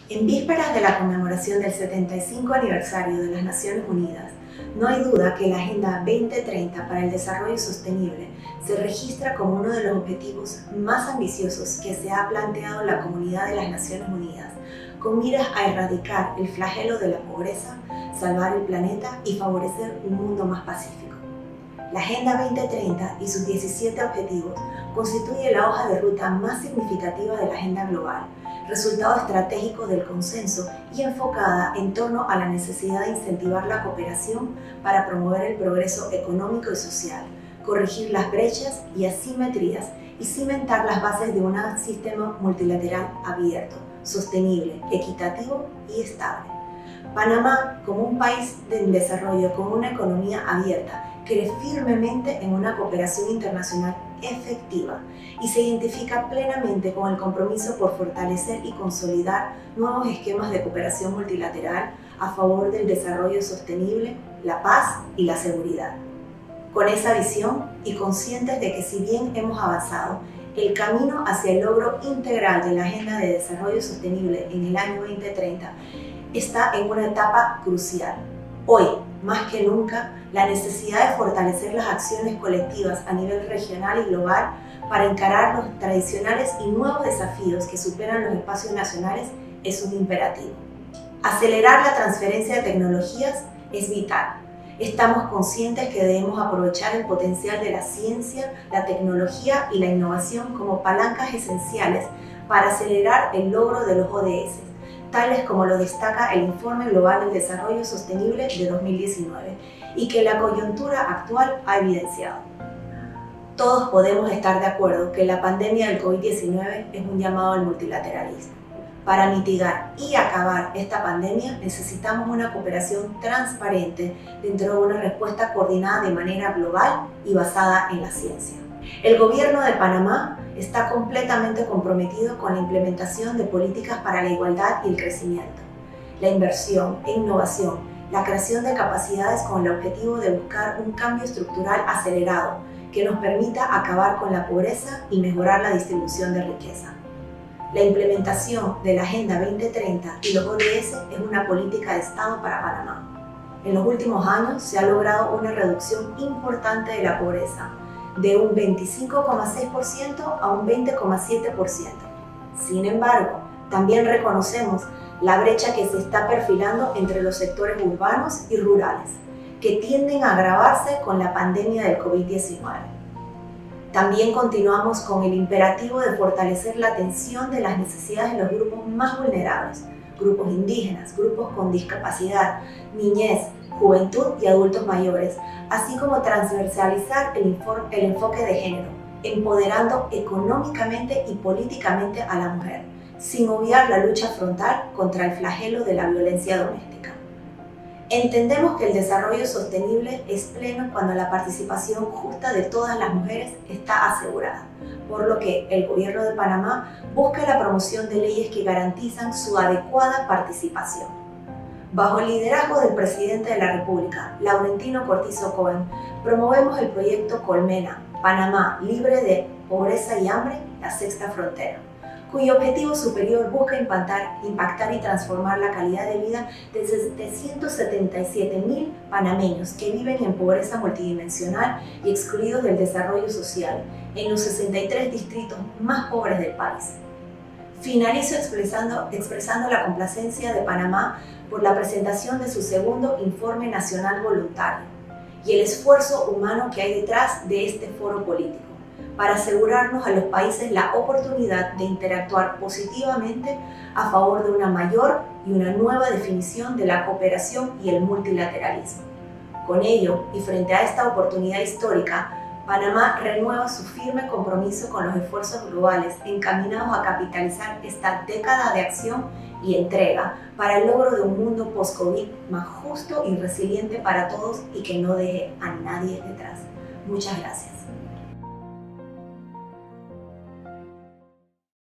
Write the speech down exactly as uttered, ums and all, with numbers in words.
En vísperas de la conmemoración del setenta y cinco aniversario de las Naciones Unidas, no hay duda que la Agenda veinte treinta para el Desarrollo Sostenible se registra como uno de los objetivos más ambiciosos que se ha planteado la comunidad de las Naciones Unidas, con miras a erradicar el flagelo de la pobreza, salvar el planeta y favorecer un mundo más pacífico. La Agenda veinte treinta y sus diecisiete objetivos constituye la hoja de ruta más significativa de la agenda global, resultado estratégico del consenso y enfocada en torno a la necesidad de incentivar la cooperación para promover el progreso económico y social, corregir las brechas y asimetrías y cimentar las bases de un sistema multilateral abierto, sostenible, equitativo y estable. Panamá, como un país en desarrollo con una economía abierta, cree firmemente en una cooperación internacional efectiva y se identifica plenamente con el compromiso por fortalecer y consolidar nuevos esquemas de cooperación multilateral a favor del desarrollo sostenible, la paz y la seguridad. Con esa visión y conscientes de que si bien hemos avanzado, el camino hacia el logro integral de la Agenda de Desarrollo Sostenible en el año veinte treinta está en una etapa crucial. Hoy, más que nunca, la necesidad de fortalecer las acciones colectivas a nivel regional y global para encarar los tradicionales y nuevos desafíos que superan los espacios nacionales es un imperativo. Acelerar la transferencia de tecnologías es vital. Estamos conscientes que debemos aprovechar el potencial de la ciencia, la tecnología y la innovación como palancas esenciales para acelerar el logro de los O D S, tales como lo destaca el Informe Global del Desarrollo Sostenible de dos mil diecinueve y que la coyuntura actual ha evidenciado. Todos podemos estar de acuerdo que la pandemia del COVID diecinueve es un llamado al multilateralismo. Para mitigar y acabar esta pandemia necesitamos una cooperación transparente dentro de una respuesta coordinada de manera global y basada en la ciencia. El Gobierno de Panamá está completamente comprometido con la implementación de políticas para la igualdad y el crecimiento, la inversión e innovación, la creación de capacidades con el objetivo de buscar un cambio estructural acelerado que nos permita acabar con la pobreza y mejorar la distribución de riqueza. La implementación de la Agenda veinte treinta y los O D S es una política de Estado para Panamá. En los últimos años se ha logrado una reducción importante de la pobreza, de un veinticinco coma seis por ciento a un veinte coma siete por ciento. Sin embargo, también reconocemos la brecha que se está perfilando entre los sectores urbanos y rurales, que tienden a agravarse con la pandemia del COVID diecinueve. También continuamos con el imperativo de fortalecer la atención de las necesidades de los grupos más vulnerables, grupos indígenas, grupos con discapacidad, niñez, juventud y adultos mayores, así como transversalizar el, el enfoque de género, empoderando económicamente y políticamente a la mujer, sin obviar la lucha frontal contra el flagelo de la violencia doméstica. Entendemos que el desarrollo sostenible es pleno cuando la participación justa de todas las mujeres está asegurada, por lo que el Gobierno de Panamá busca la promoción de leyes que garantizan su adecuada participación. Bajo el liderazgo del Presidente de la República, Laurentino Cortizo Cohen, promovemos el proyecto Colmena, Panamá libre de pobreza y hambre, la sexta frontera, cuyo objetivo superior busca impactar, impactar y transformar la calidad de vida de setecientos setenta y siete mil panameños que viven en pobreza multidimensional y excluidos del desarrollo social en los sesenta y tres distritos más pobres del país. Finalizo expresando, expresando la complacencia de Panamá por la presentación de su segundo Informe Nacional Voluntario y el esfuerzo humano que hay detrás de este foro político, para asegurarnos a los países la oportunidad de interactuar positivamente a favor de una mayor y una nueva definición de la cooperación y el multilateralismo. Con ello, y frente a esta oportunidad histórica, Panamá renueva su firme compromiso con los esfuerzos globales encaminados a capitalizar esta década de acción y entrega para el logro de un mundo post-COVID más justo y resiliente para todos y que no deje a nadie detrás. Muchas gracias.